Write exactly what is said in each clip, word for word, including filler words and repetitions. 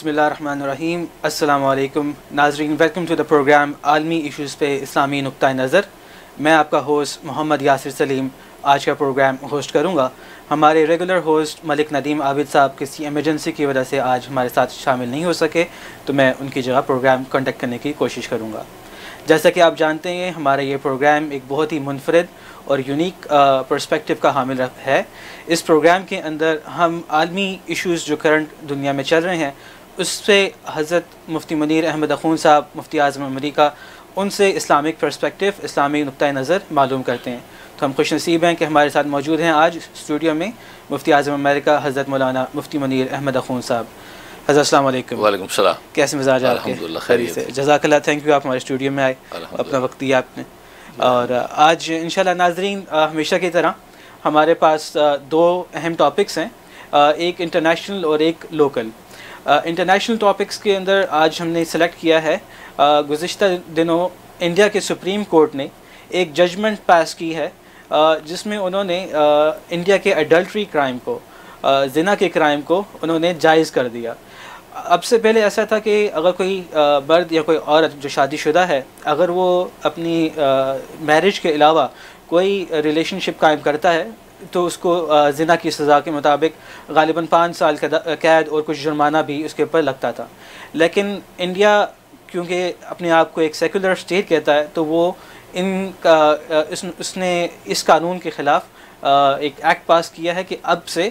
बिस्मिल्लाहिर्रहमानिर्रहीम। अस्सलामु अलैकुम नाज़रीन, वेलकम टू द प्रोग्राम आलमी इश्यूज़ पे इस्लामी नुक्ता नज़र। मैं आपका होस्ट मोहम्मद यासिर सलीम आज का प्रोग्राम होस्ट करूँगा। हमारे रेगुलर होस्ट मलिक नदीम आबिद साहब किसी एमरजेंसी की वजह से आज हमारे साथ शामिल नहीं हो सके, तो मैं उनकी जगह प्रोग्राम कंडक्ट करने की कोशिश करूँगा। जैसा कि आप जानते हैं, हमारा ये प्रोग्राम एक बहुत ही मुनफरद और यूनिक पर्सपेक्टिव का हामिल है। इस प्रोग्राम के अंदर हम आलमी इश्यूज़ जो करंट दुनिया में चल रहे हैं उससे हज़रत मुफ्ती मुनीर अहमद अख़ून साहब, मुफ्ती आज़म अमरीका, उनसे इस्लामिक पर्सपेक्टिव, इस्लामी नुक्ता नज़र मालूम करते हैं। तो हम खुश नसीब हैं कि हमारे साथ मौजूद हैं आज स्टूडियो में मुफ्ती आज़म अमरीका हज़रत मौलाना मुफ्ती मुनीर अहमद अख़ून साहब। हज़रत अस्सलाम वालेकुम। वालेकुम सलाम। कैसे मिजाज आपके? अल्हम्दुलिल्लाह खैरियत से। जज़ाकल्लाह, थैंक यू, आप हमारे स्टूडियो में आए, अपना वक्त दिया आपने। और आज इंशाल्लाह नाज़रीन, हमेशा की तरह हमारे पास दो अहम टॉपिक्स हैं, एक इंटरनेशनल और एक लोकल। इंटरनेशनल टॉपिक्स के अंदर आज हमने सेलेक्ट किया है, गुज़िश्ता दिनों इंडिया के सुप्रीम कोर्ट ने एक जजमेंट पास की है जिसमें उन्होंने इंडिया के अडल्ट्री क्राइम को, ज़िना के क्राइम को उन्होंने जायज़ कर दिया। अब से पहले ऐसा था कि अगर कोई मर्द या कोई औरत जो शादीशुदा है, अगर वो अपनी मैरिज के अलावा कोई रिलेशनशिप कायम करता है तो उसको ज़िना की सज़ा के मुताबिक गालिबन पाँच साल कैद और कुछ जुर्माना भी उसके ऊपर लगता था। लेकिन इंडिया क्योंकि अपने आप को एक सेकुलर स्टेट कहता है, तो वो इनका इस, उसने इस कानून के ख़िलाफ़ एक एक्ट पास किया है कि अब से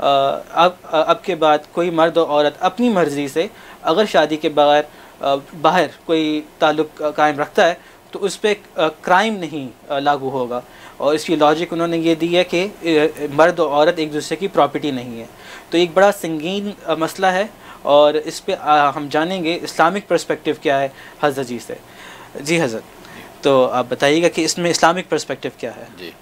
अब अब के बाद कोई मर्द और औरत अपनी मर्ज़ी से अगर शादी के बगैर बाहर कोई ताल्लुक़ कायम रखता है तो उस पर क्राइम नहीं लागू होगा। और इसकी लॉजिक उन्होंने ये दी है कि मर्द और औरत एक दूसरे की प्रॉपर्टी नहीं है। तो एक बड़ा संगीन मसला है और इस पे हम जानेंगे इस्लामिक पर्सपेक्टिव क्या है हज़रत जी से। जी हज़रत, तो आप बताइएगा कि इसमें इस्लामिक पर्सपेक्टिव क्या है। जी,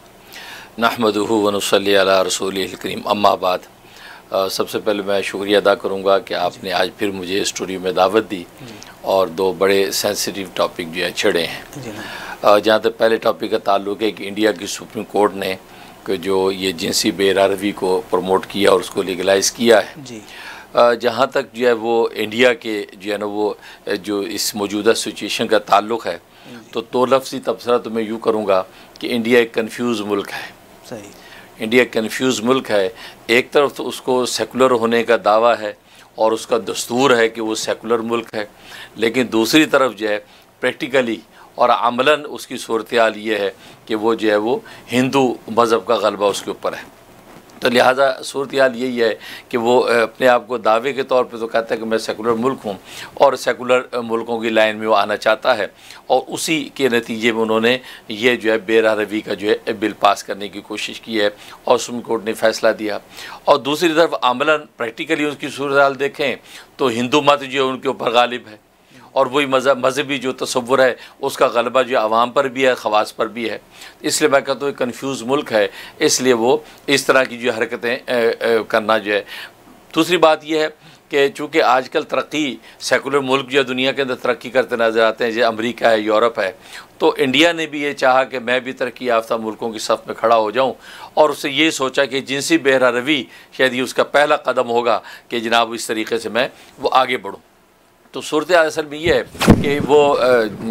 नहमदुहु व नुसल्ली अला रसूलिल करीम, अम्मा बाद। सबसे पहले मैं शुक्रिया अदा करूँगा कि आपने आज फिर मुझे स्टूडियो में दावत दी और दो बड़े सेंसिटिव टॉपिक जो है छेड़े हैं। जहाँ तक पहले टॉपिक का ताल्लुक है कि इंडिया की सुप्रीम कोर्ट ने कि जो ये जिनसी बेरारवी को प्रमोट किया और उसको लीगलाइज़ किया है जी। जहाँ तक जो है वो इंडिया के जो है ना वो जो इस मौजूदा सिचुएशन का ताल्लुक़ है, तो दो लफ्ज़ी तबसरा तो मैं यूँ करूँगा कि इंडिया एक कन्फ्यूज़ मुल्क है। सही, इंडिया एक कन्फ्यूज़ मुल्क है। एक तरफ तो उसको सेकुलर होने का दावा है और उसका दस्तूर है कि वो सेकुलर मुल्क है, लेकिन दूसरी तरफ जो है प्रैक्टिकली और अमलन उसकी सूरत हाल ये है कि वो जो है वो हिंदू मज़हब का गलबा उसके ऊपर है। तो लिहाजा सूरत हाल यही है कि वो अपने आप को दावे के तौर पे तो कहता है कि मैं सेकुलर मुल्क हूँ और सेकुलर मुल्कों की लाइन में वो आना चाहता है, और उसी के नतीजे में उन्होंने ये जो है बेरारवी का जो है बिल पास करने की कोशिश की है और सुप्रीम कोर्ट ने फ़ैसला दिया। और दूसरी तरफ अमलन प्रैक्टिकली उसकी सूरत हाल देखें तो हिंदू मत जो है उनके ऊपर गालिब है और वही मज़हब मजहबी जो तसव्वुर है उसका गलबा जो आवाम पर भी है, ख़वास पर भी है। इसलिए मैं कहता हूँ कन्फ्यूज़ मुल्क है, इसलिए वो इस तरह की जो हरकतें करना जो है। दूसरी बात यह है कि चूँकि आजकल तरक्की सेकुलर मुल्क जो दुनिया के अंदर तरक्की करते नज़र आते हैं, जैसे अमेरिका है, यूरोप है, तो इंडिया ने भी ये चाहा कि मैं भी तरक्की याफ्ता मुल्कों की सफ़ में खड़ा हो जाऊँ और उससे ये सोचा कि जिनसी बेरारवी शायद ये उसका पहला कदम होगा कि जनाब इस तरीके से मैं वो आगे बढ़ूँ। तो सूरत असल में ये है कि वो आ,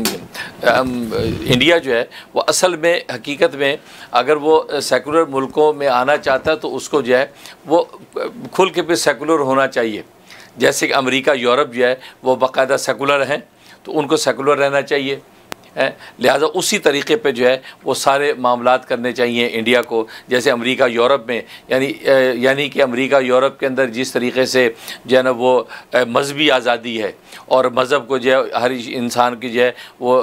आ, इंडिया जो है वो असल में हकीकत में अगर वो सेकुलर मुल्कों में आना चाहता है तो उसको जो है वो खुल के पे सेकुलर होना चाहिए। जैसे कि अमेरिका, यूरोप जो है वो बाकायदा सेकुलर हैं, तो उनको सेकुलर रहना चाहिए है। लिहाजा उसी तरीके पे जो है वो सारे मामलात करने चाहिए इंडिया को, जैसे अमेरिका यूरोप में, यानी यानी कि अमेरिका यूरोप के अंदर जिस तरीके से जो है ना वो मजहबी आज़ादी है और मज़हब को जो है हर इंसान की जो है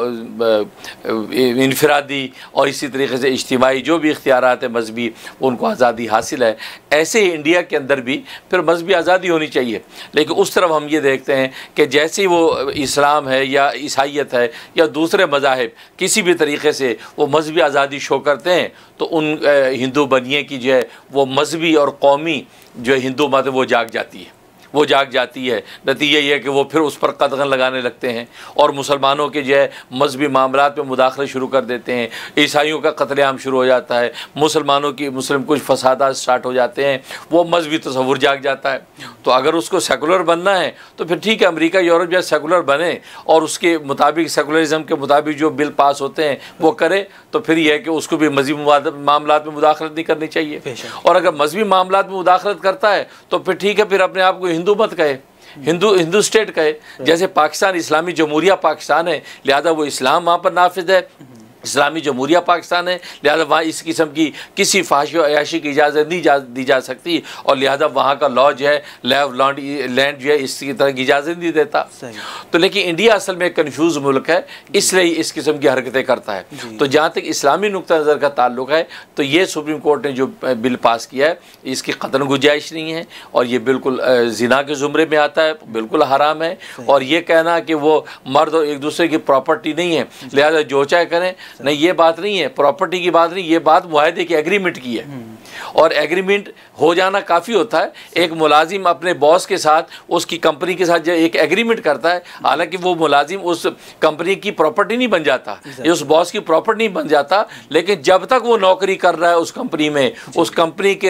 वो इनफरादी और इसी तरीके से इज्तिमाई जो भी इख्तियारात है मजहबी उनको आज़ादी हासिल है, ऐसे ही इंडिया के अंदर भी फिर मजहबी आज़ादी होनी चाहिए। लेकिन उस तरफ हम ये देखते हैं कि जैसे ही वो इस्लाम है या ईसाईयत है या दूसरे मज़ाहिब किसी भी तरीके से वो मजहबी आज़ादी शो करते हैं तो उन हिंदू बनिए की जो है वो मजहबी और कौमी जो हिंदू मत वो जाग जाती है वो जाग जाती है। नतीजा ये है कि वो फिर उस पर कदगन लगाने लगते हैं और मुसलमानों के जो है मजहबी मामलात में मुदाखले शुरू कर देते हैं। ईसाइयों का कत्लेआम शुरू हो जाता है, मुसलमानों की मुस्लिम कुछ फसादात स्टार्ट हो जाते हैं, वो मजहबी तसव्वुर जाग जाता है। तो अगर उसको सेकुलर बनना है तो फिर ठीक है, अमेरिका यूरोप जैसे सेकुलर बने और उसके मुताबिक सेकुलरिज्म के मुताबिक जो बिल पास होते हैं वो करे, तो फिर यह है कि उसको भी मजहबी मामलात में मुदाखलत नहीं करनी चाहिए। और अगर मजहबी मामलात में मुदाखलत करता है तो फिर ठीक है, फिर अपने आप को हिंदू मत कहे, हिंदू हिंदू स्टेट कहे। जैसे पाकिस्तान इस्लामी जमहूरिया पाकिस्तान है, लिहाजा वो इस्लाम वहाँ पर नाफिज है, इस्लामी जमहूरिया पाकिस्तान है, लिहाजा वहाँ इस किस्म की किसी फाहिश और अयाशी की इजाज़त नहीं जा दी जा सकती और लिहाजा वहाँ का लॉ जो है लैव लैंड लैंड जो है इसकी तरह की इजाज़त नहीं देता। तो लेकिन इंडिया असल में एक कन्फ्यूज़ मुल्क है, इसलिए इस किस्म की हरकतें करता है। तो जहाँ तक इस्लामी नुक्ता नज़र का ताल्लुक है तो ये सुप्रीम कोर्ट ने जो बिल पास किया है इसकी कतन गुंजाइश नहीं है और ये बिल्कुल जिना के ज़ुमरे में आता है, बिल्कुल हराम है। और ये कहना कि वो मर्द और एक दूसरे की प्रॉपर्टी नहीं है, लिहाजा जो चाहे करें, नहीं, ये बात नहीं है, प्रॉपर्टी की बात नहीं, ये बात मुआहदे की एग्रीमेंट की है और एग्रीमेंट हो जाना काफ़ी होता है। एक मुलाजिम अपने बॉस के साथ, उसकी कंपनी के साथ जब एक एग्रीमेंट करता है, हालांकि वो मुलाजिम उस कंपनी की प्रॉपर्टी नहीं बन जाता, ये उस बॉस की प्रॉपर्टी नहीं बन जाता, लेकिन जब तक वो नौकरी कर रहा है उस कंपनी में, उस कंपनी के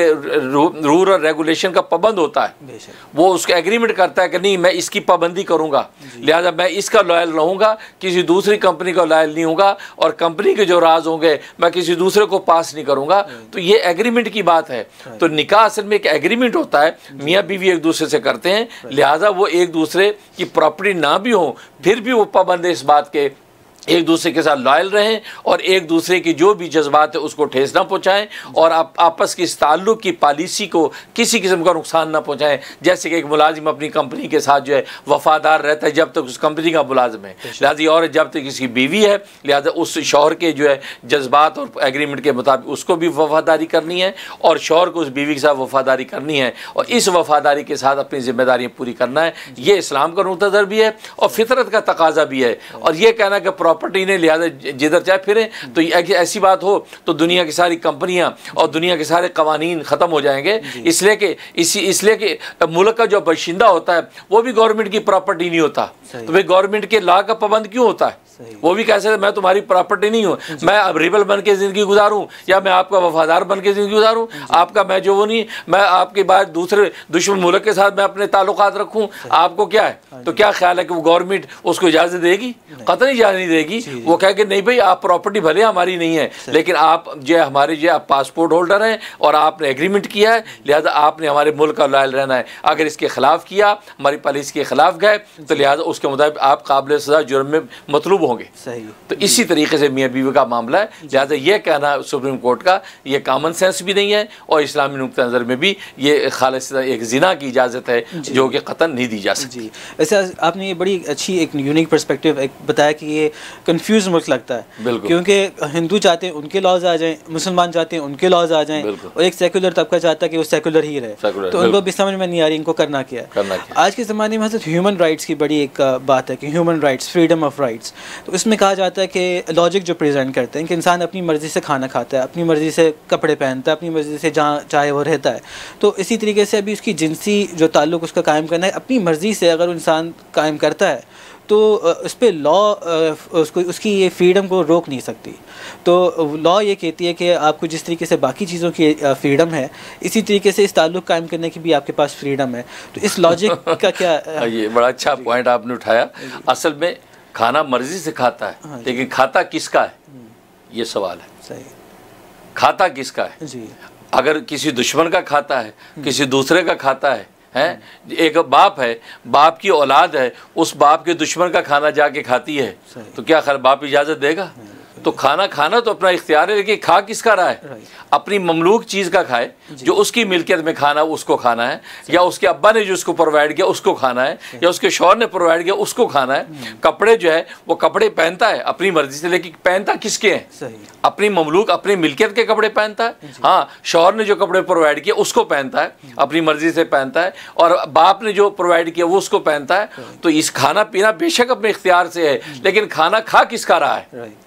रूल और रेगुलेशन का पाबंद होता है। वो उसका एग्रीमेंट करता है कि नहीं, मैं इसकी पाबंदी करूँगा, लिहाजा मैं इसका लॉयल रहूँगा, किसी दूसरी कंपनी का लॉयल नहीं होगा और कंपनी के जो राज होंगे मैं किसी दूसरे को पास नहीं करूँगा। तो ये एग्रीमेंट की बात है। तो निकाह असल में एक एग्रीमेंट होता है, मियाँ बीवी एक दूसरे से करते हैं, लिहाजा वो एक दूसरे की प्रॉपर्टी ना भी हो फिर भी वो पाबंद है इस बात के एक दूसरे के साथ लॉयल रहें और एक दूसरे की जो भी जज्बात है उसको ठेस ना पहुँचाएं और आप आपस की इस ताल्लुक़ की पॉलिसी को किसी किस्म का नुकसान ना पहुँचाएं। जैसे कि एक मुलाजिम अपनी कंपनी के साथ जो है वफादार रहता है जब तक उस कंपनी का मुलाजिम है, लिहाजा और जब तक इसकी बीवी है, लिहाजा उस शौहर के जो है जज्बात और एग्रीमेंट के मुताबिक उसको भी वफादारी करनी है और शौहर को उस बीवी के साथ वफादारी करनी है और इस वफादारी के साथ अपनी जिम्मेदारियाँ पूरी करना है। ये इस्लाम का नुक्ता नज़र भी है और फितरत का तकाजा भी है। और ये कहना कि प्रॉपर्टी ने लिहाजा जिधर चाहे फिरे, तो ऐसी बात हो तो दुनिया की सारी कंपनियां और दुनिया के सारे कवानीन ख़त्म हो जाएंगे, इसलिए कि इसी इसलिए कि मुल्क का जो बाशिंदा होता है वो भी गवर्नमेंट की प्रॉपर्टी नहीं होता। तो भाई गवर्नमेंट के लॉ का पाबंद क्यों होता है? वो भी कैसे मैं तुम्हारी प्रॉपर्टी नहीं हूँ, मैं अब रिबल बन के ज़िंदगी गुजारूँ या मैं आपका वफादार बन के ज़िंदगी गुजारूँ, आपका मैं जो वो नहीं, मैं आपके बाद दूसरे दुश्मन मुल्क के साथ मैं अपने ताल्लुकात रखूँ, आपको क्या है? तो क्या ख्याल है कि वो गवर्नमेंट उसको इजाज़त देगी? कतई इजाज़त नहीं देगी। वो कहे कि नहीं भाई आप प्रॉपर्टी भले हमारी नहीं है लेकिन आप जो हमारे जो आप पासपोर्ट होल्डर हैं और आपने एग्रीमेंट किया है, लिहाजा आपने हमारे मुल्क का लॉयल रहना है। अगर इसके खिलाफ किया, हमारी पॉलिसी के खिलाफ गए, तो लिहाजा उसके मुताबिक आप काबिल सज़ा जुर्म में मतलूब होंगे। सही। तो इसी तरीके से मियाँ बीवी का मामला है, लिहाजा ये कहना सुप्रीम कोर्ट का ये कॉमन सेंस भी नहीं है और इस्लामी नुक्ता नज़र में भी ये खालिस एक जिना की इजाज़त है जो कि क़तन नहीं दी जा सकती। वैसे आपने ये बड़ी अच्छी एक यूनिक पर्सपेक्टिव एक बताया कि ये कंफ्यूज मुल्क लगता है, क्योंकि हिंदू चाहते हैं उनके लॉज आ जाएं, मुसलमान चाहते हैं उनके लॉज आ जाएं और एक सेकुलर तबका चाहता है कि वो सेकुलर ही रहे, तो उनको भी समझ में नहीं आ रही इनको करना क्या है। आज के ज़माने में ह्यूमन राइट्स की बड़ी एक बात है कि human rights, freedom of rights, तो इसमें कहा जाता है कि लॉजिक जो प्रेजेंट करते हैं कि इंसान अपनी मर्ज़ी से खाना खाता है, अपनी मर्ज़ी से कपड़े पहनता है, अपनी मर्ज़ी से जहाँ चाहे वो रहता है। तो इसी तरीके से अभी उसकी जिनसी जो ताल्लुक़ उसका कायम करना है अपनी मर्ज़ी से अगर इंसान कायम करता है तो उस पर लॉ उसको उसकी ये फ्रीडम को रोक नहीं सकती। तो लॉ ये कहती है कि आपको जिस तरीके से बाकी चीज़ों की फ्रीडम है इसी तरीके से इस ताल्लुक़ कायम करने की भी आपके पास फ्रीडम है। तो इस लॉजिक का क्या ये बड़ा अच्छा पॉइंट आपने उठाया। असल में खाना मर्जी से खाता है लेकिन खाता किसका है ये सवाल है। सही। खाता किसका है जी? अगर किसी दुश्मन का खाता है, किसी दूसरे का खाता है, हैं एक बाप है, बाप की औलाद है, उस बाप के दुश्मन का खाना जाके खाती है तो क्या खैर बाप इजाज़त देगा? तो खाना खाना तो अपना इख्तियार है, लेकिन खा किसका रहा है? अपनी ममलूक चीज़ का खाए, जो उसकी मिल्कियत में खाना उसको खाना है, या उसके अब्बा ने जो उसको प्रोवाइड किया उसको खाना है, या उसके शौहर ने प्रोवाइड किया उसको खाना है। कपड़े जो है वो कपड़े पहनता है अपनी मर्जी से, लेकिन पहनता किसके हैं? अपनी ममलूक अपनी मिल्कियत के कपड़े पहनता है। हाँ, शौहर ने जो कपड़े प्रोवाइड किए उसको पहनता है, अपनी मर्जी से पहनता है, और बाप ने जो प्रोवाइड किया वो उसको पहनता है। तो इस खाना पीना बेशक अपने इख्तियार से है, लेकिन खाना खा किसका रहा है?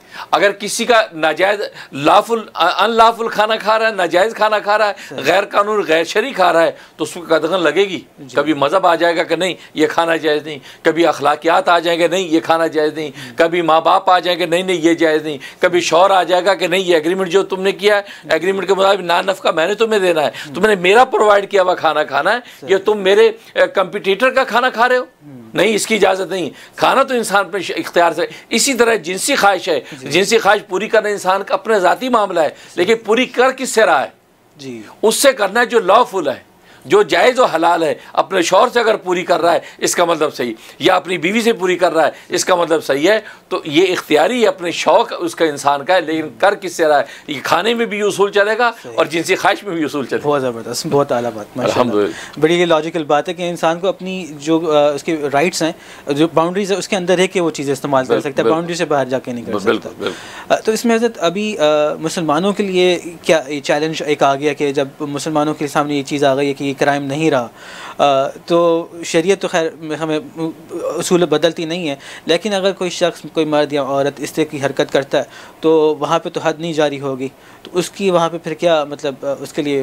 अगर किसी का नाजायज़ लाफुल अनलाफुल खाना खा रहा है, नाजायज़ खाना खा रहा है, गैर कानून गैर शरी खा रहा है, तो उसको कदगन लगेगी। कभी मज़हब आ जाएगा कि नहीं ये खाना जायज़ नहीं, कभी अखलाकियात आ जाएंगे नहीं ये खाना जायज़ नहीं, कभी माँ बाप आ जाएंगे नहीं नहीं ये जायज़ नहीं, कभी शौहर आ जाएगा कि नहीं ये एग्रीमेंट जो तुमने किया है, एग्रीमेंट के मुताबिक ना नफ़का मैंने तुम्हें देना है, तुमने मेरा प्रोवाइड किया हुआ खाना खाना है, ये तुम मेरे कंपटीटर का खाना खा रहे हो, नहीं इसकी इजाज़त नहीं। खाना तो इंसान पर इख्तियार से। इसी तरह जिनसी ख्वाहिश है, जिनसी ख्वाहिश पूरी करना इंसान का अपना ज़ाती मामला है, लेकिन पूरी कर किससे रहा है जी, उससे करना है जो लॉफुल है, जो जायज़ और हलाल है। अपने शौहर से अगर पूरी कर रहा है इसका मतलब सही, या अपनी बीवी से पूरी कर रहा है इसका मतलब सही है, तो ये इख्तियारी अपने शौक़ उसका इंसान का है, लेकिन कर किससे रहा है, ये खाने में भी उसूल चलेगा और जिनसी ख्वाहिश में भी उसूल चलेगा। बहुत ज़बरदस्त, बहुत आला बात, माशाअल्लाह। बड़ी ये लॉजिकल बात है कि इंसान को अपनी जो उसके राइट्स हैं, जो बाउंड्रीज है, उसके अंदर है कि वो चीज़ें इस्तेमाल कर सकता है, बाउंड्री से बाहर जाके नहीं कर सकता। तो इसमें हज़रत अभी मुसलमानों के लिए क्या चैलेंज एक आ गया कि जब मुसलमानों के सामने ये चीज़ आ गई है कि क्राइम नहीं रहा, आ, तो शरीयत तो खैर हमें उसूल बदलती नहीं है, लेकिन अगर कोई शख्स, कोई मर्द या औरत इस तरह की हरकत करता है तो वहाँ पे तो हद नहीं जारी होगी, तो उसकी वहाँ पे फिर क्या मतलब उसके लिए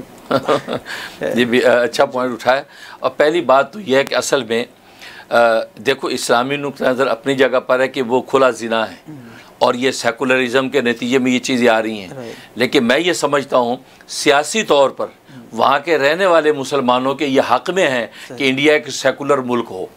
ये भी अच्छा पॉइंट उठाया। और पहली बात तो यह है कि असल में आ, देखो इस्लामी नुक्ता नज़र अपनी जगह पर है कि वो खुला जिना है और ये सेकुलरिज़म के नतीजे में ये चीज़ें आ रही हैं, लेकिन मैं ये समझता हूँ सियासी तौर पर वहाँ के रहने वाले मुसलमानों के ये हक़ में है कि इंडिया एक सेकुलर मुल्क हो।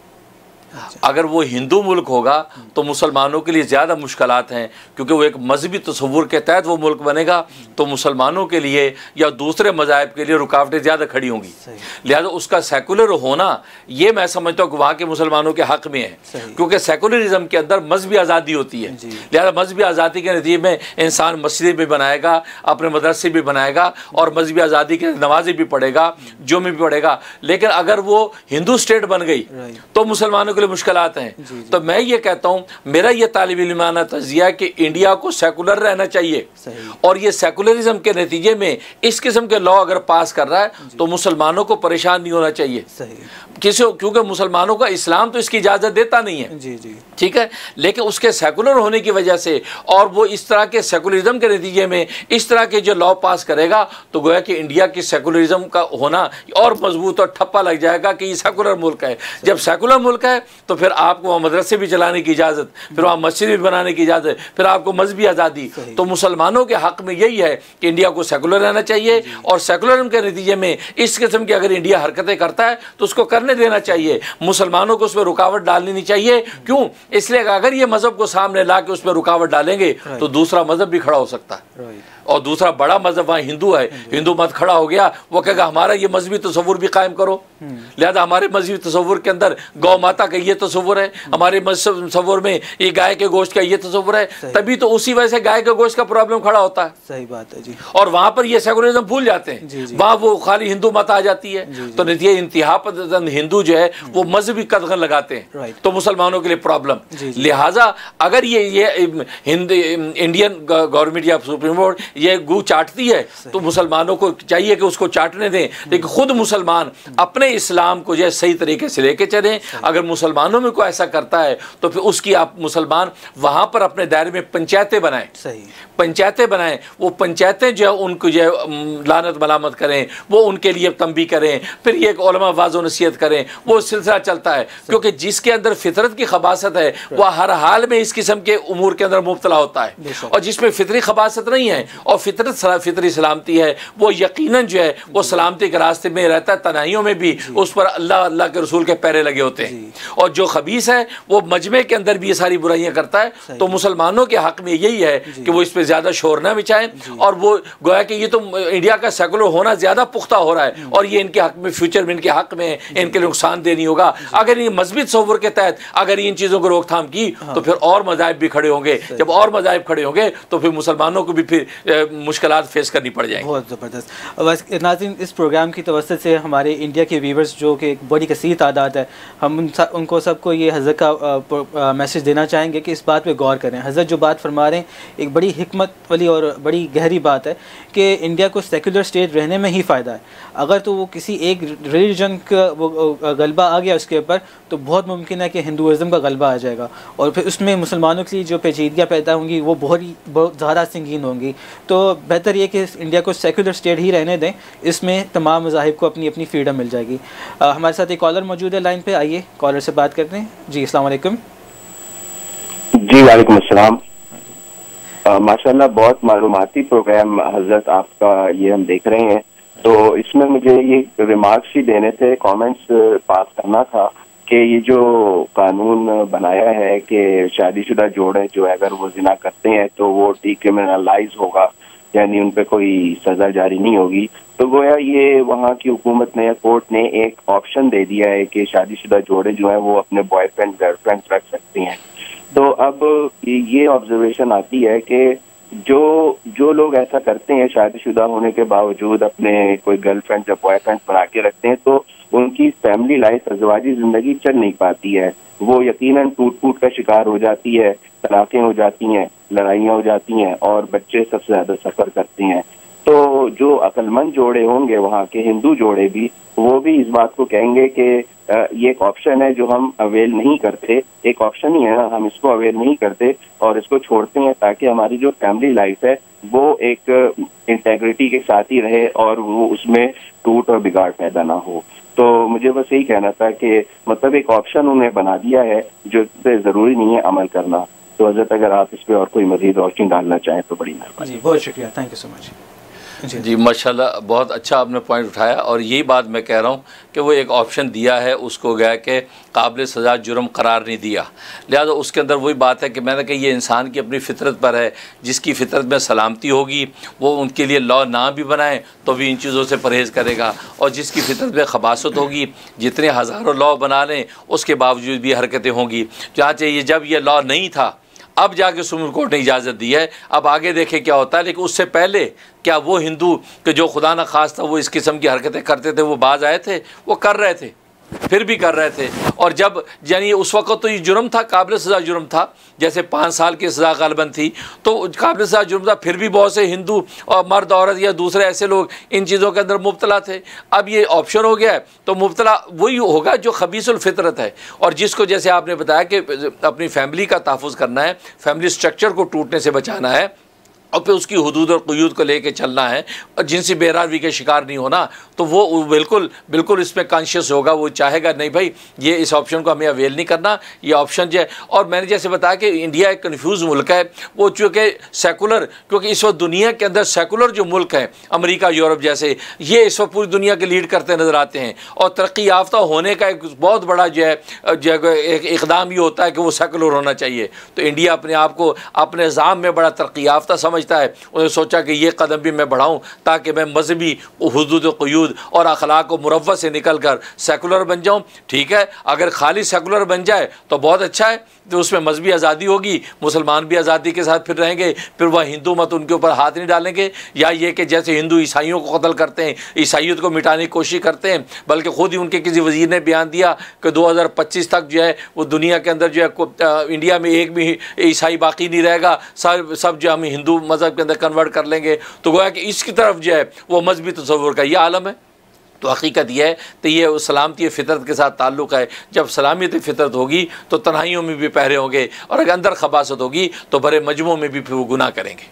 अगर वो हिंदू मुल्क होगा तो मुसलमानों के लिए ज़्यादा मुश्किलात हैं, क्योंकि वो एक मजहबी तसव्वुर के तहत वो मुल्क बनेगा तो मुसलमानों के लिए या दूसरे मज़ाहिब के लिए रुकावटें ज़्यादा खड़ी होंगी। लिहाजा उसका सेकुलर होना ये मैं समझता हूँ कि वहाँ के मुसलमानों के हक़ में है, क्योंकि सेकुलरिज़म के अंदर मजहबी आज़ादी होती है। लिहाजा मजहबी आज़ादी के नतीजे में इंसान मस्जिद भी बनाएगा, अपने मदरसे भी बनाएगा और मजहबी आज़ादी के नमाज़ें भी पढ़ेगा, जुमे भी पढ़ेगा। लेकिन अगर वो हिंदू स्टेट बन गई तो मुसलमानों मुश्किलात हैं। जी, जी। तो मैं ये कहता हूँ, मेरा ये तालिब इल्माना तज़िया कि इंडिया को सेकुलर रहना चाहिए, और ये सेकुलरिज्म के नतीजे में इस किस्म के लॉ अगर पास कर रहा है तो मुसलमानों को परेशान नहीं होना चाहिए किसी, क्योंकि मुसलमानों का इस्लाम तो इसकी इजाज़त देता नहीं है। जी जी ठीक है, लेकिन उसके सेकुलर होने की वजह से और वो इस तरह के सेकुलरिज्म के नतीजे में इस तरह के जो लॉ पास करेगा तो गोया कि इंडिया की सेकुलरिज्म का होना और मजबूत और ठप्पा लग जाएगा कि ये सेकुलर मुल्क है। जब सेकुलर मुल्क है तो फिर आपको वहाँ मदरसे भी चलाने की इजाज़त, फिर वहाँ मस्जिद भी बनाने की इजाज़त, फिर आपको मजहबी आज़ादी। तो मुसलमानों के हक़ में यही है कि इंडिया को सेकुलर रहना चाहिए, और सेकुलरिज्म के नतीजे में इस किस्म की अगर इंडिया हरकतें करता है तो उसको करने देना चाहिए, मुसलमानों को उसमें रुकावट डालनी नहीं चाहिए। क्यों? इसलिए अगर ये मज़हब को सामने ला के उसमें रुकावट डालेंगे तो दूसरा मज़हब भी खड़ा हो सकता है, और दूसरा बड़ा मज़हब वहाँ हिंदू है, हिंदू मत खड़ा हो गया, वो कहेगा हमारा ये मजहबी तसव्वुर भी कायम करो। लिहाजा हमारे मजहबी तसव्वुर के अंदर गौ माता का ये तसव्वुर है, हमारे तसव्वुर में ये गाय के गोश्त का ये तसव्वुर है, तभी तो उसी वजह से गाय के गोश्त का प्रॉब्लम खड़ा होता है। सही बात है जी। और वहाँ पर ये सेकुलरिज्म भूल जाते हैं, वहाँ वो खाली हिंदू मत आ जाती है, तो ये इंतहा पसंद हिंदू जो है वो मजहबी कदगन लगाते हैं, तो मुसलमानों के लिए प्रॉब्लम। लिहाजा अगर ये ये इंडियन गवर्नमेंट या सुप्रीम कोर्ट ये गू चाटती है तो मुसलमानों को चाहिए कि उसको चाटने दें, लेकिन खुद मुसलमान अपने इस्लाम को जो है सही तरीके से लेके चलें। अगर मुसलमानों में कोई ऐसा करता है तो फिर उसकी आप मुसलमान वहाँ पर अपने दायरे में पंचायतें बनाएं, सही पंचायतें बनाएं, वो पंचायतें जो है उनको जो है लानत मलामत करें, वो उनके लिए तंबी करें, फिर ये एक उलमा वाज़ो नसीहत करें, वो सिलसिला चलता है। क्योंकि जिसके अंदर फितरत की खबासत है वह हर हाल में इस किस्म के उमूर के अंदर मुब्तला होता है, और जिसमें फितरी खबासत नहीं है और फितरत फितरी सलामती है वो यकीनन जो है वो सलामती के रास्ते में रहता है, तनाइयों में भी उस पर अल्लाह अल्लाह के रसूल के पैरे लगे होते हैं। और जो खबीस है वो मजमे के अंदर भी ये सारी बुराइयां करता है। तो मुसलमानों के हक में यही है कि वो इस पर ज़्यादा शोर ना मचाएं, और वो गोया कि ये तो इंडिया का सेकुलर होना ज़्यादा पुख्ता हो रहा है और ये इनके हक में फ्यूचर में इनके हक में इनके नुकसान देनी होगा। अगर ये मजबूत तसव्वुर के तहत अगर इन चीज़ों को रोकथाम की तो फिर और मज़ाहिब भी खड़े होंगे, जब और मज़ाहिब खड़े होंगे तो फिर मुसलमानों को भी फिर मुश्किलात फेस करनी पड़ जाएगी। बहुत ज़बरदस्त। बस नाज़रीन, इस प्रोग्राम की तवज्जो से हमारे इंडिया के व्यूवर्स जो कि एक बड़ी कसीर तादाद है, हम उनको सबको ये हज़रत का मैसेज देना चाहेंगे कि इस बात पे गौर करें। हज़रत जो बात फरमा रहे हैं एक बड़ी हिकमत वाली और बड़ी गहरी बात है कि इंडिया को सेकुलर स्टेट रहने में ही फ़ायदा है। अगर तो वो किसी एक रिलीजन का वो गलबा आ गया उसके ऊपर, तो बहुत मुमकिन है कि हिंदुज़म का गलबा आ जाएगा और फिर उसमें मुसलमानों के लिए जो पेचीदगियाँ पैदा होंगी वो बहुत ही बहुत ज़्यादा संगीन होंगी। तो बेहतर ये कि इंडिया को सेकुलर स्टेट ही रहने दें, इसमें तमाम मज़ाहिब को अपनी अपनी फ्रीडम मिल जाएगी। आ, हमारे साथ एक कॉलर मौजूद है लाइन पे, आइए कॉलर से बात करते हैं। जी अस्सलाम वालेकुम। जी वालेकुम अस्सलाम। माशाल्लाह बहुत मालूमाती प्रोग्राम हजरत आपका ये हम देख रहे हैं, तो इसमें मुझे ये रिमार्क्स ही देने थे, कमेंट्स पास करना था कि ये जो कानून बनाया है कि शादीशुदा जोड़े जो है अगर वो जिना करते हैं तो वो डिक्रिमिनलाइज होगा, यानी उन पे कोई सजा जारी नहीं होगी। तो गोया ये वहाँ की हुकूमत ने या कोर्ट ने एक ऑप्शन दे दिया है कि शादीशुदा जोड़े जो है वो अपने बॉयफ्रेंड गर्लफ्रेंड रख सकती हैं। तो अब ये ऑब्जर्वेशन आती है कि जो जो लोग ऐसा करते हैं शादीशुदा होने के बावजूद अपने कोई गर्लफ्रेंड या बॉयफ्रेंड बना के रखते हैं, तो उनकी फैमिली लाइफ अज़वाजी जिंदगी चल नहीं पाती है। वो यकीनन टूट फूट का शिकार हो जाती है, तलाक़ें हो जाती हैं, लड़ाइयाँ हो जाती हैं और बच्चे सबसे ज़्यादा सफ़र करते हैं। तो जो अक्लमंद जोड़े होंगे वहाँ के हिंदू जोड़े भी, वो भी इस बात को कहेंगे कि ये एक ऑप्शन है जो हम अवेल नहीं करते, एक ऑप्शन ही है ना, हम इसको अवेल नहीं करते और इसको छोड़ते हैं ताकि हमारी जो फैमिली लाइफ है वो एक इंटेग्रिटी के साथ ही रहे और वो उसमें टूट और बिगाड़ पैदा ना हो। तो मुझे बस यही कहना था कि मतलब एक ऑप्शन उन्हें बना दिया है जो पे ज़रूरी नहीं है अमल करना। तो हज़रत अगर आप इस पर और कोई मज़ीद रोशनी डालना चाहें तो बड़ी मेहरबानी। जी बहुत शुक्रिया, थैंक यू सो मच। जी, जी माशाल्लाह बहुत अच्छा आपने पॉइंट उठाया और यही बात मैं कह रहा हूँ कि वो एक ऑप्शन दिया है, उसको गया कि काबिल सज़ा जुर्म करार नहीं दिया, लिहाजा उसके अंदर वही बात है कि मैंने कहा ये इंसान की अपनी फितरत पर है, जिसकी फितरत में सलामती होगी वो उनके लिए लॉ ना भी बनाए तो भी इन चीज़ों से परहेज़ करेगा, और जिसकी फितरत में खबासत होगी जितने हज़ारों लॉ बना लें उसके बावजूद भी हरकतें होंगी। जहाँ चाहिए जब ये लॉ नहीं था अब जाके सुप्रीम कोर्ट ने इजाज़त दी है, अब आगे देखें क्या होता है। लेकिन उससे पहले क्या वो हिंदू कि जो खुदा न खास्ता वो इस किस्म की हरकतें करते थे वो बाज आए थे? वो कर रहे थे, फिर भी कर रहे थे। और जब यानी उस वक्त तो ये जुर्म था, काबिल सज़ा जुर्म था, जैसे पाँच साल की सज़ा गालबन थी तो काबिल सज़ा जुर्म था, फिर भी बहुत से हिंदू और मर्द औरत या दूसरे ऐसे लोग इन चीज़ों के अंदर मुब्तला थे। अब ये ऑप्शन हो गया है तो मुब्तला वही होगा जो खबीसुल फितरत है और जिसको जैसे आपने बताया कि अपनी फैमिली का तहफ़्फ़ुज़ करना है, फैमिली स्ट्रक्चर को टूटने से बचाना है और फिर उसकी हुदूद और क़ुयूद को लेके चलना है और जिनसी बेरादरी के शिकार नहीं होना, तो वो बिल्कुल बिल्कुल इसमें कॉन्शियस होगा। वो चाहेगा नहीं भाई ये इस ऑप्शन को हमें अवेल नहीं करना, ये ऑप्शन जो है। और मैंने जैसे बताया कि इंडिया एक कन्फ्यूज़ मुल्क है, वो चूँकि सेकुलर, क्योंकि इस वक्त दुनिया के अंदर सेकुलर जो मुल्क हैं अमेरिका यूरोप जैसे, ये इस वक्त पूरी दुनिया के लीड करते नज़र आते हैं और तरक्की याफ्ता होने का एक बहुत बड़ा जो है जो एक इकदाम ये होता है कि वो सेकुलर होना चाहिए। तो इंडिया अपने आप को अपने निज़ाम में बड़ा तरक्की याफ्ता समझ है। उन्होंने सोचा कि ये कदम भी मैं बढ़ाऊं ताकि मैं मजहबी हुदूद क़ुयूद और अखलाक व मुरव्वत से निकल कर सेकुलर बन जाऊं। ठीक है, अगर खाली सेकुलर बन जाए तो बहुत अच्छा है, तो उसमें मजहबी आज़ादी होगी, मुसलमान भी आज़ादी के साथ फिर रहेंगे, फिर वह हिंदू मत उनके ऊपर हाथ नहीं डालेंगे। या ये कि जैसे हिंदू ईसाइयों को कत्ल करते हैं, ईसाइयत को मिटाने की कोशिश करते हैं, बल्कि ख़ुद ही उनके किसी वज़ीर ने बयान दिया कि दो हज़ार पच्चीस तक जो है वो दुनिया के अंदर जो है इंडिया में एक भी ईसाई बाकी नहीं रहेगा, सब सब जो हम हिंदू मज़हब के अंदर कन्वर्ट कर लेंगे। तो गोया कि इसकी तरफ जो है वो मजहबी तसव्वुर का ये आलम है। तो हकीकत यह है तो ये सलामती फ़ितरत के साथ ताल्लुक़ है। जब सलामती फ़ितरत होगी तो तन्हाइयों में भी पहरे होंगे और अगर अंदर खबासत होगी तो बड़े मजमों में भी फिर वो गुनाह करेंगे।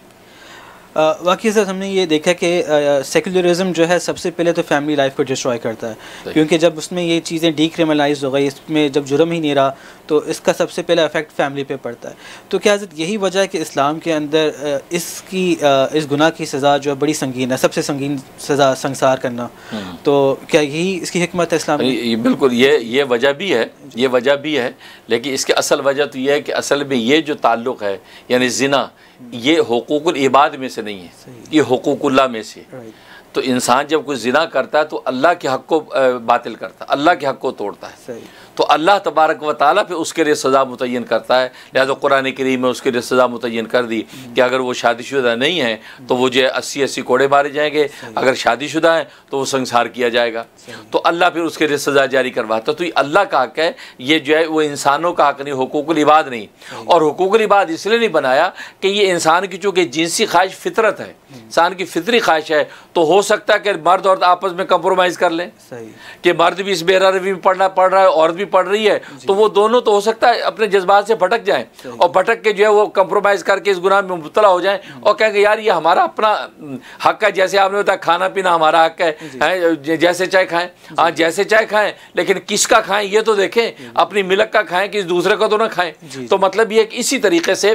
वाकई सर हमने ये देखा कि सेकुलरिज्म जो है सबसे पहले तो फैमिली लाइफ को डिस्ट्रॉय करता है, क्योंकि जब उसमें ये चीज़ें डीक्रिमिनलाइज हो गई, इसमें जब जुर्म ही नहीं रहा तो इसका सबसे पहला इफेक्ट फैमिली पे पड़ता है। तो क्या यही वजह है कि इस्लाम के अंदर इसकी इस गुनाह की सज़ा जो है बड़ी संगीन है, सबसे संगीन सज़ा संसार करना? तो क्या यही इसकी हिकमत है इस्लाम की? बिल्कुल, ये ये वजह भी है, ये वजह भी है, लेकिन इसकी असल वजह तो ये है कि असल में ये जो ताल्लुक़ है यानी ज़िना, ये हुकूकुल इबाद में से नहीं है, ये हुकूकुल्लाह में से। तो इंसान जब कोई ज़िना करता है तो अल्लाह के हक़ को बातिल करता है, अल्लाह के हक़ को तोड़ता है। तो अल्लाह तबारक व तआला फिर उसके लिए सज़ा मुतय्यन करता है। लिहाजा कुरान करीम में उसके लिए सज़ा मुतय्यन कर दी कि अगर वो शादीशुदा नहीं है तो वो जो है अस्सी अस्सी कोड़े मारे जाएंगे, अगर शादीशुदा है तो वो संसार किया जाएगा। तो अल्लाह फिर उसके लिए सज़ा जारी करवाता है। तो ये अल्लाह का हक़ है, ये जो है वो इंसानों का हक़ नहीं, हुकूकुल इबाद नहीं। और हुकूकुल इबाद इसलिए नहीं बनाया कि ये इंसान की चूँकि जिनसी ख्वाहिश फितरत है, इंसान की फितरी ख्वाहिश है, तो हो सकता है कि मर्द औरत आपस में कंप्रोमाइज़ कर लें कि मर्द भी इस बेरारवी में पढ़ना पढ़ रहा है, औरत भी पढ़ रही है, तो वो दोनों तो हो सकता है अपने जज्बात से भटक जाएं और भटक के जो है वो कंप्रोमाइज़ करके इस गुनाह में मुब्तला हो जाएं और कहेंगे यार ये हमारा अपना हक़ है, जैसे आपने बताया खाना पीना हमारा हक़ है, है जैसे चाय खाएं, हाँ जैसे चाय खाएं, लेकिन किसका खाएं ये तो देखें, अपनी मिलक का खाएं किसी दूसरे का तो ना खाएं। तो मतलब ये इसी तरीके से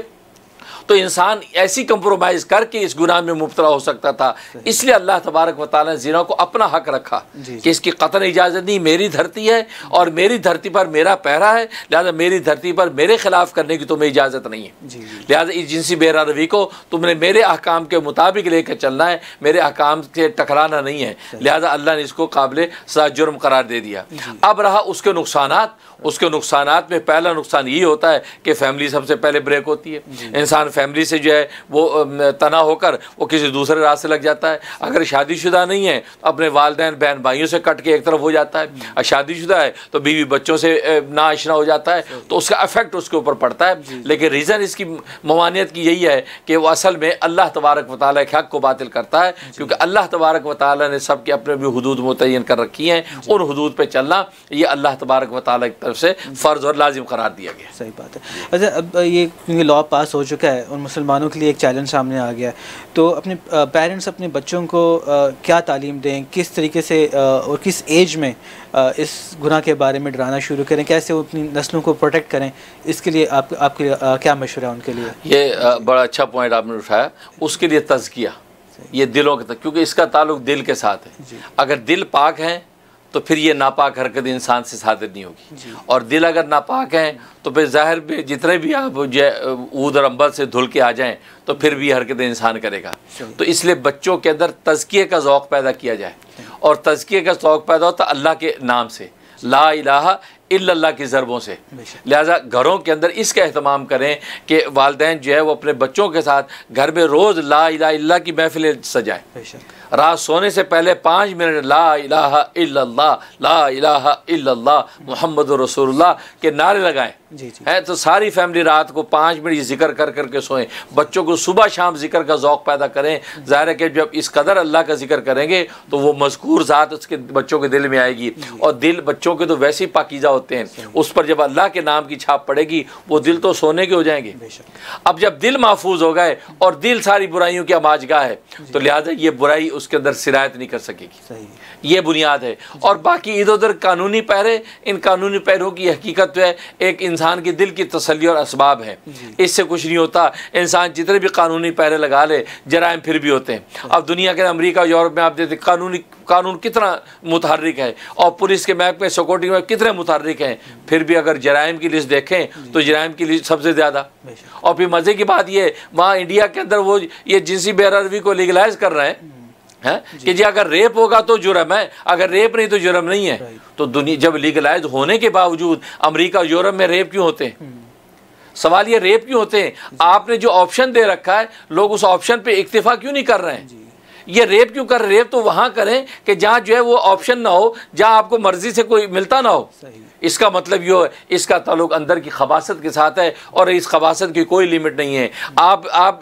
तो इंसान ऐसी कंप्रोमाइज़ करके इस गुनाह में मुब्तला हो सकता था। इसलिए अल्लाह तबारक व तआला ने ज़िना को अपना हक़ रखा कि इसकी कतन इजाज़त नहीं, मेरी धरती है और मेरी धरती पर मेरा पहरा है, लिहाजा मेरी धरती पर मेरे ख़िलाफ़ करने की तुम्हें इजाज़त नहीं है। लिहाजा इस जिनसी बेरारवी को तुमने मेरे अहकाम के मुताबिक लेकर चलना है, मेरे अहकाम से टकराना नहीं है। लिहाजा अल्लाह ने इसको काबिल सज़ा जुर्म करार दे दिया। अब रहा उसके नुकसानात। उसके नुकसानात में पहला नुकसान ये होता है कि फ़ैमिली सबसे पहले ब्रेक होती है। इंसान फैमिली से जो है वो तना होकर वो किसी दूसरे रास्ते लग जाता है। अगर शादीशुदा नहीं है तो अपने वालिदैन बहन भाइयों से कट के एक तरफ हो जाता है, और शादीशुदा है तो बीवी बच्चों से ना आशना हो जाता है, तो उसका इफेक्ट उसके ऊपर पड़ता है। लेकिन रीज़न इसकी मवानियत की यही है कि वो असल में अल्लाह तबारक व तआला के हक़ को बातिल करता है, क्योंकि अल्लाह तबारक व तआला ने सबके अपने भी हुदूद मुतय्यन कर रखी हैं। उन हुदूद पर चलना ये अल्लाह तबारक व तआला की तरफ से फ़र्ज़ और लाजिम करार दिया गया। सही बात है। अच्छा, अब ये लॉ पास हो चुका है और मुसलमानों के लिए एक चैलेंज सामने आ गया है, तो अपने पेरेंट्स अपने बच्चों को आ, क्या तालीम दें, किस तरीके से आ, और किस एज में आ, इस गुनाह के बारे में डराना शुरू करें, कैसे वो अपनी नस्लों को प्रोटेक्ट करें, इसके लिए आप आपके आ, क्या मशवरा है उनके लिए? ये आ, बड़ा अच्छा पॉइंट आपने उठाया। उसके लिए तज़किया, ये दिलों के, क्योंकि इसका ताल्लुक दिल के साथ है। अगर दिल पाक है तो फिर ये नापाक हरकत इंसान से सादिर नहीं होगी, और दिल अगर नापाक है तो फिर ज़ाहिर भी जितने भी आप जो ऊद और अंबर से धुल के आ जाएं तो फिर भी हरकत इंसान करेगा। तो इसलिए बच्चों के अंदर तज़किये का ज़ौक़ पैदा किया जाए, और तज़किये का ज़ौक़ पैदा होता अल्लाह के नाम से, ला इलाहा इल्लल्लाह की ज़रबों से। लिहाजा घरों के अंदर इसका एहतमाम करें कि वालिदैन जो है वो अपने बच्चों के साथ घर में रोज़ ला इलाहा इल्लल्लाह की महफिलें सजाएं। रात सोने से पहले पाँच मिनट ला इलाहा इल्लल्लाह, ला इलाहा इल्लल्लाह मुहम्मदुर रसूलुल्लाह के नारे लगाएं। जी जी। है तो सारी फैमिली रात को पाँच मिनट जिक्र कर कर के सोएं। बच्चों को सुबह शाम जिक्र का ज़ौक़ पैदा करें। ज़ाहिर है कि जब इस कदर अल्लाह का जिक्र करेंगे तो वो मज़कूर ज़ात उसके बच्चों के दिल में आएगी, और दिल बच्चों के तो वैसे ही पाकीज़ा होते हैं, उस पर जब अल्लाह के नाम की छाप पड़ेगी वो दिल तो सोने के हो जाएंगे। अब जब दिल महफूज हो गए और दिल सारी बुराइयों की आमाजगाह है तो लिहाजा ये बुराई उसके अंदर सिरायत नहीं कर सकेगी। ये बुनियाद है। और बाकी इधर उधर कानूनी पहरे, इन कानूनी पहरों की हकीकत जो है एक इंसान के दिल की तसल्ली और असबाब है, इससे कुछ नहीं होता। इंसान जितने भी कानूनी पहरे लगा ले जराइम फिर भी होते हैं। अब दुनिया के अमेरिका यूरोप में आप देखते कानूनी कानून कितना मुतहर्रिक है, और पुलिस के मैप में सिक्योरिटी में कितने मुतहर्रिक हैं, फिर भी अगर जराइम की लिस्ट देखें तो जराइम की लिस्ट सबसे ज़्यादा। और फिर मज़े की बात ये, वहाँ इंडिया के अंदर वो ये जिनसी बेरारवी को लीगलाइज कर रहे हैं है कि जी अगर रेप होगा तो जुर्म है, अगर रेप नहीं तो जुर्म नहीं है। तो दुनिया जब लीगलाइज होने के बावजूद अमेरिका यूरोप में रेप क्यों होते हैं? सवाल ये रेप क्यों होते हैं? आपने जो ऑप्शन दे रखा है लोग उस ऑप्शन पे इक्तिफा क्यों नहीं कर रहे हैं? ये रेप क्यों कर? रेप तो वहाँ करें कि जहाँ जो है वो ऑप्शन ना हो, जहाँ आपको मर्जी से कोई मिलता ना हो। इसका मतलब ये है इसका ताल्लुक अंदर की खबासत के साथ है, और इस खबासत की कोई लिमिट नहीं है। आप आप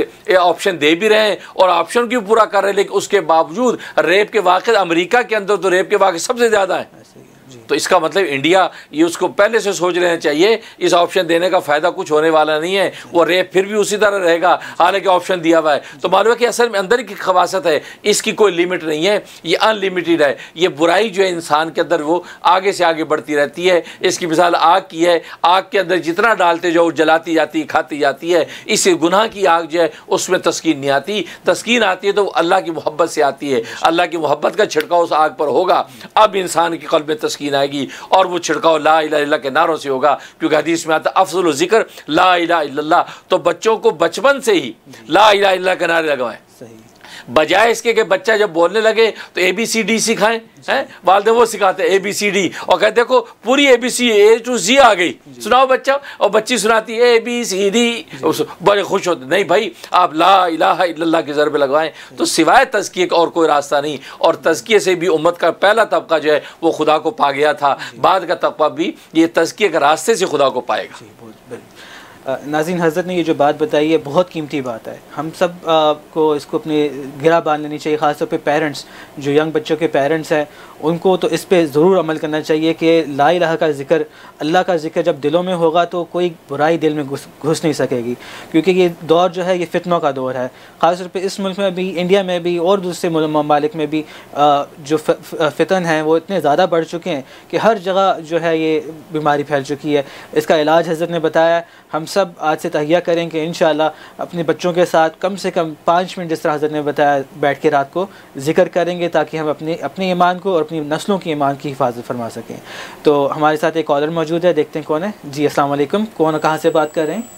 ऑप्शन दे भी रहे हैं और ऑप्शन क्यों पूरा कर रहे हैं, लेकिन उसके बावजूद रेप के वाक़े अमेरिका के अंदर तो रेप के वाक़े सबसे ज़्यादा है। तो इसका मतलब इंडिया ये उसको पहले से सोच लेना चाहिए, इस ऑप्शन देने का फ़ायदा कुछ होने वाला नहीं है, वो रेप फिर भी उसी तरह रहेगा हालांकि ऑप्शन दिया हुआ है। तो मालूम है कि असल में अंदर की खबासत है, इसकी कोई लिमिट नहीं है, ये अनलिमिटेड है। ये बुराई जो है इंसान के अंदर वो आगे से आगे बढ़ती रहती है। इसकी मिसाल आग की है, आग के अंदर जितना डालते जाओ जलाती जाती खाती जाती है। इस गुनाह की आग जो है उसमें तस्कीन नहीं आती, तस्कीन आती है तो अल्लाह की मोहब्बत से आती है। अल्लाह की मोहब्बत का छिड़काव उस आग पर होगा, अब इंसान की क़ल्ब में तस्कीन आएगी, और वो छिड़काव ला इलाहा इल्लल्लाह के नारों से होगा, क्योंकि हदीस में आता अफ़ज़लुल ज़िक्र ला इलाहा इल्लल्लाह। तो बच्चों को बचपन से ही ला इलाहा इल्लल्लाह के नारे लगवाएं। बजाय इसके कि बच्चा जब बोलने लगे तो ए बी सी डी सिखाएं, हैं वालदे वो सिखाते हैं ए बी सी डी, और कहते देखो पूरी A B C A to जी आ गई, सुनाओ बच्चा, और बच्ची सुनाती है ए बी सी डी, बड़े खुश होते। नहीं भाई, आप ला इलाहा इल्लल्लाह के ज़रबे लगवाएं, तो सिवाय तज़किये का और कोई रास्ता नहीं। और तज़किये से भी उम्मत का पहला तबका जो है वो खुदा को पा गया था, बाद का तबका भी ये तज़किये के रास्ते से खुदा को पाएगा। नाज़रीन, हज़रत ने ये जो बात बताई है बहुत कीमती बात है, हम सब आ, को इसको अपने गिरा बांध लेनी चाहिए। ख़ास तौर पे पेरेंट्स, जो यंग बच्चों के पेरेंट्स हैं, उनको तो इस पे ज़रूर अमल करना चाहिए कि ला इलाहा का ज़िक्र, अल्लाह का ज़िक्र जब दिलों में होगा तो कोई बुराई दिल में घुस घुस नहीं सकेगी, क्योंकि ये दौर जो है ये फितनों का दौर है। ख़ास तौर पे इस मुल्क में भी, इंडिया में भी और दूसरे ममालिक में भी आ, जो फितन हैं वो इतने ज़्यादा बढ़ चुके हैं कि हर जगह जो है ये बीमारी फैल चुकी है। इसका इलाज हज़रत ने बताया। हम सब आज से तहिया करें कि इंशाअल्लाह अपने बच्चों के साथ कम से कम पाँच मिनट, जिस तरह हज़रत ने बताया, बैठ के रात को ज़िक्र करेंगे, ताकि हम अपने अपने ईमान को और अपनी नस्लों की ईमान की हिफाजत फरमा सकें। तो हमारे साथ एक कॉलर मौजूद है, देखते हैं कौन है। जी अस्सलाम वालेकुम, कौन, कहाँ से बात कर रहे हैं?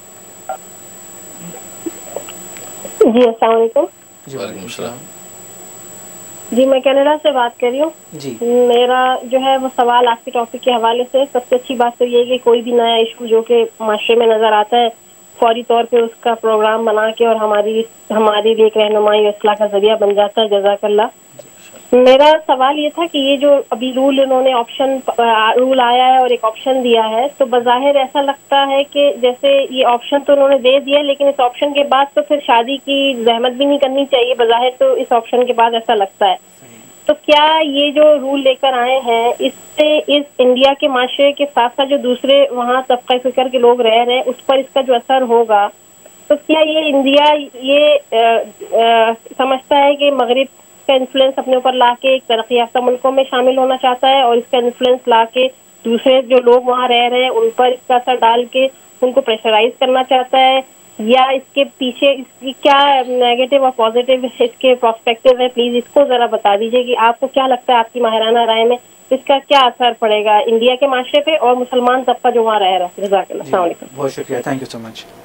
जी अस्सलाम वालेकुम। जी वालेकुम सलाम। जी मैं कनाडा से बात कर रही हूँ। जी मेरा जो है वो सवाल आपके टॉपिक के हवाले से, सबसे अच्छी बात तो ये है कि कोई भी नया इशू जो कि माशरे में नजर आता है, फौरी तौर पे उसका प्रोग्राम बना के और हमारी हमारे लिए एक रहनुमाई इस्लाह का जरिया बन जाता है। जज़ाकल्लाह। मेरा सवाल ये था कि ये जो अभी रूल इन्होंने ऑप्शन रूल आया है और एक ऑप्शन दिया है, तो बज़ाहिर ऐसा लगता है कि जैसे ये ऑप्शन तो उन्होंने दे दिया, लेकिन इस ऑप्शन के बाद तो फिर शादी की जहमत भी नहीं करनी चाहिए, बज़ाहिर तो इस ऑप्शन के बाद ऐसा लगता है। तो क्या ये जो रूल लेकर आए हैं, इससे इस इंडिया के माशरे के साथ साथ जो दूसरे वहाँ तबका फिक्र के लोग रह रहे हैं उस पर इसका जो असर होगा, तो क्या ये इंडिया ये आ, आ, समझता है कि मगरिब का इन्फ्लुएंस अपने ऊपर लाके एक तरक्की याफ्ता मुल्कों में शामिल होना चाहता है और इसका इन्फ्लुएंस लाके दूसरे जो लोग वहाँ रह रहे हैं उन पर इसका असर डाल के उनको प्रेशराइज करना चाहता है, या इसके पीछे इसकी क्या नेगेटिव और पॉजिटिव इसके प्रोस्पेक्टिव है? प्लीज इसको जरा बता दीजिए कि आपको क्या लगता है, आपकी माहिराना राय में इसका क्या असर पड़ेगा इंडिया के माशरे पे और मुसलमान तबका जो वहाँ रह रहा है। जज़ाकल्लाह। अस्सलाम वालेकुम। बहुत शुक्रिया, थैंक यू सो मच।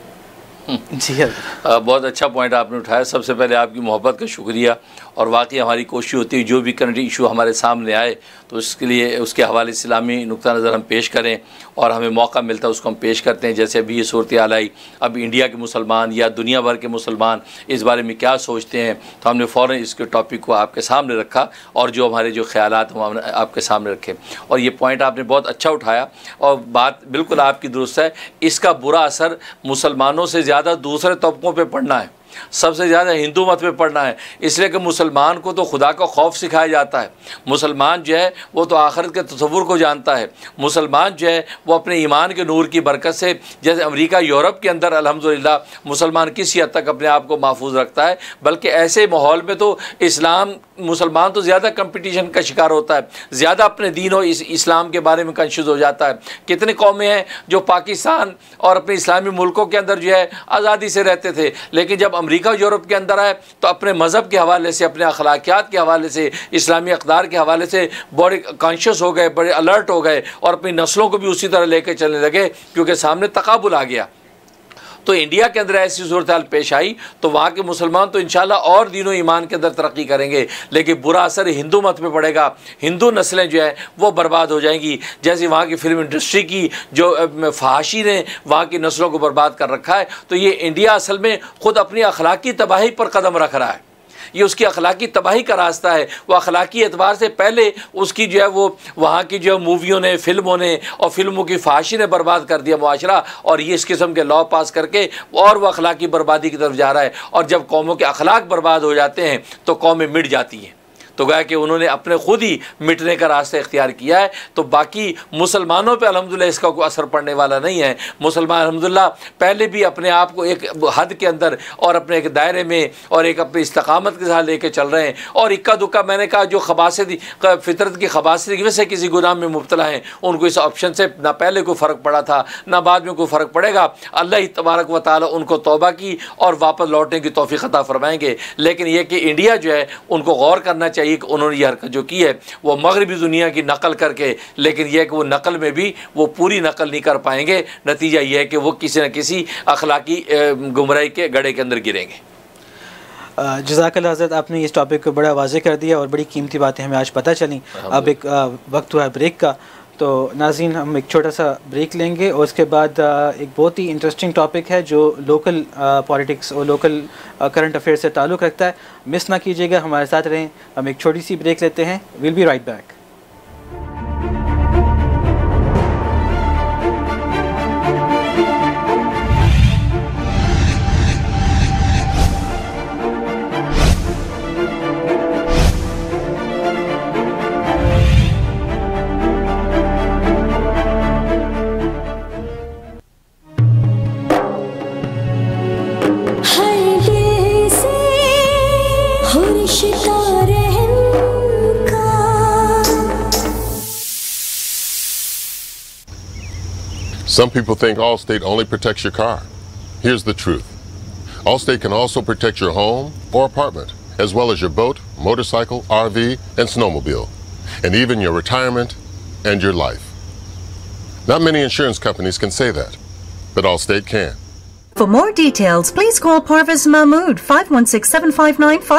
जी बहुत अच्छा पॉइंट आपने उठाया। सबसे पहले आपकी मोहब्बत का शुक्रिया, और वाकई हमारी कोशिश होती है जो भी करंट इशू हमारे सामने आए तो उसके लिए उसके हवाले से इस्लामी नुक्ता नज़र हम पेश करें, और हमें मौका मिलता है उसको हम पेश करते हैं। जैसे अभी ये सूरत हाल आई, अब इंडिया के मुसलमान या दुनिया भर के मुसलमान इस बारे में क्या सोचते हैं, तो हमने फ़ौरन इसके टॉपिक को आपके सामने रखा और जो हमारे जो ख्यालात हम हमने आपके सामने रखे। और ये पॉइंट आपने बहुत अच्छा उठाया और बात बिल्कुल आपकी दुरुस्त है। इसका बुरा असर मुसलमानों से ज़्यादा दूसरे तबकों पर पड़ना है, सबसे ज़्यादा हिंदू मत पे पढ़ना है, इसलिए कि मुसलमान को तो खुदा का खौफ सिखाया जाता है। मुसलमान जो है वो तो आखिरत के तसव्वुर को जानता है। मुसलमान जो है वो अपने ईमान के नूर की बरकत से, जैसे अमेरिका यूरोप के अंदर अल्हम्दुलिल्लाह मुसलमान किसी हद तक अपने आप को महफूज रखता है, बल्कि ऐसे माहौल में तो इस्लाम मुसलमान तो ज़्यादा कंपटीशन का शिकार होता है, ज़्यादा अपने दीन और इस इस्लाम के बारे में कंफ्यूज हो जाता है। कितने कौमें हैं जो पाकिस्तान और अपने इस्लामी मुल्कों के अंदर जो है आज़ादी से रहते थे, लेकिन जब अमेरिका यूरोप के अंदर आए तो अपने मज़हब के हवाले से, अपने अखलाकियात के हवाले से, इस्लामी अक़दार के हवाले से बड़े कॉन्शियस हो गए, बड़े अलर्ट हो गए और अपनी नस्लों को भी उसी तरह लेकर चलने लगे, क्योंकि सामने तकाबुल आ गया। तो इंडिया के अंदर ऐसी सूरत हाल पेश आई तो वहाँ के मुसलमान तो इंशाल्लाह और दीनों ईमान के अंदर तरक्की करेंगे, लेकिन बुरा असर हिंदू मत पे पड़ेगा। हिंदू नस्लें जो है वो बर्बाद हो जाएंगी। जैसे वहाँ की फिल्म इंडस्ट्री की जो फहाशी ने वहाँ की नस्लों को बर्बाद कर रखा है, तो ये इंडिया असल में ख़ुद अपनी अखलाकी तबाही पर कदम रख रहा है। ये उसकी अखलाकी तबाही का रास्ता है। वो अखलाकी एतबार से पहले उसकी जो है वो वहाँ की जो मूवियों ने, फिल्मों ने और फिल्मों की फहाशी ने बर्बाद कर दिया मुआशरा, और ये इस किस्म के लॉ पास करके और वह अखलाकी बर्बादी की तरफ जा रहा है। और जब कौमों के अखलाक बर्बाद हो जाते हैं तो कौमें मिट जाती हैं। तो गया कि उन्होंने अपने खुद ही मिटने का रास्ता इख्तियार किया है। तो बाकी मुसलमानों पे अल्हम्दुलिल्लाह इसका कोई असर पड़ने वाला नहीं है। मुसलमान अल्हम्दुलिल्लाह पहले भी अपने आप को एक हद के अंदर और अपने एक दायरे में और एक अपनी इस्तकामत के साथ लेके चल रहे हैं। और इक्का दुक्का मैंने कहा जो खबासत फितरत की खबासत की वजह से किसी गुनाह में मुब्तला हैं, उनको इस ऑप्शन से ना पहले कोई फ़र्क पड़ा था ना बाद में कोई फ़र्क पड़ेगा। अल्लाह तबारक व तआला उनको तौबा की और वापस लौटने की तौफीक अता फरमाएंगे। लेकिन यह कि इंडिया जो है उनको गौर करना चाहिए कि उन्होंने ये हरकत जो की है वो मगरबी दुनिया की नकल करके, लेकिन यह कि वो नकल में भी वो पूरी नकल नहीं कर पाएंगे। नतीजा ये है कि वो किसी न किसी अखलाकी गुमराही के गड्ढे के अंदर गिरेंगे। जज़ाकल्लाह हज़रत, आपने इस टॉपिक को बड़ा वाज़ेह कर दिया और बड़ी कीमती बातें हमें आज पता चली। अब एक आ, वक्त हुआ ब्रेक का, तो नाज़रीन हम एक छोटा सा ब्रेक लेंगे और उसके बाद आ, एक बहुत ही इंटरेस्टिंग टॉपिक है जो लोकल पॉलिटिक्स और लोकल करंट अफेयर से ताल्लुक़ रखता है। मिस ना कीजिएगा, हमारे साथ रहें। हम एक छोटी सी ब्रेक लेते हैं, will be right back. Some people think Allstate only protects your car. Here's the truth. Allstate can also protect your home or apartment, as well as your boat, motorcycle, R V, and snowmobile, and even your retirement and your life. Not many insurance companies can say that, but Allstate can. For more details, please call Parvez Mahmood, five one six, seven five nine, five